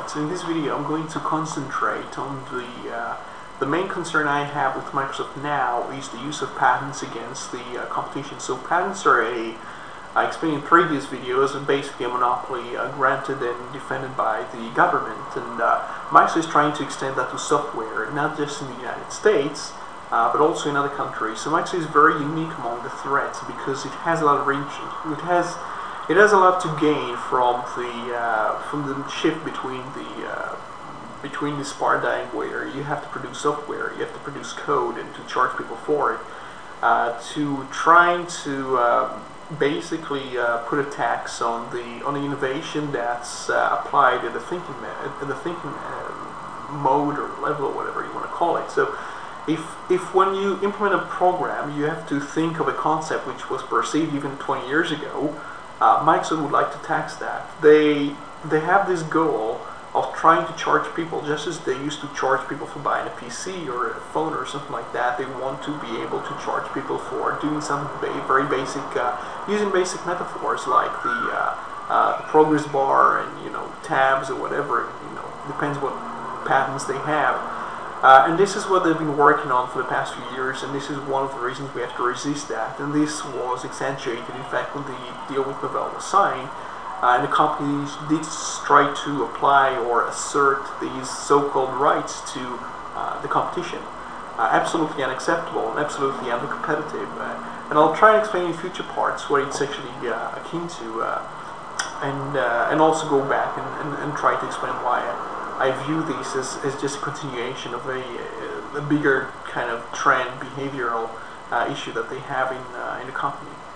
Alright, so in this video I'm going to concentrate on the main concern I have with Microsoft now is the use of patents against the competition. So patents are I explained in previous videos, are basically a monopoly granted and defended by the government, and Microsoft is trying to extend that to software, not just in the United States, but also in other countries. So Microsoft is very unique among the threats because it has a lot of reach. It has a lot to gain from the shift between this paradigm where you have to produce software, you have to produce code, and to charge people for it, to trying to basically put a tax on the innovation that's applied at the thinking mode or level or whatever you want to call it. So if when you implement a program you have to think of a concept which was perceived even 20 years ago, Microsoft would like to tax that. They have this goal of trying to charge people, just as they used to charge people for buying a PC or a phone or something like that. They want to be able to charge people for doing something very basic, using basic metaphors like the progress bar and tabs or whatever. Depends what patents they have. And this is what they've been working on for the past few years, and this is one of the reasons we have to resist that. And this was accentuated, in fact, when the deal with Novell was signed, and the companies did try to apply or assert these so-called rights to the competition. Absolutely unacceptable and absolutely anti-competitive. And I'll try and explain in future parts what it's actually akin to, and also go back and try to explain why I view these as just a continuation of a bigger kind of trend, behavioral issue that they have in the company.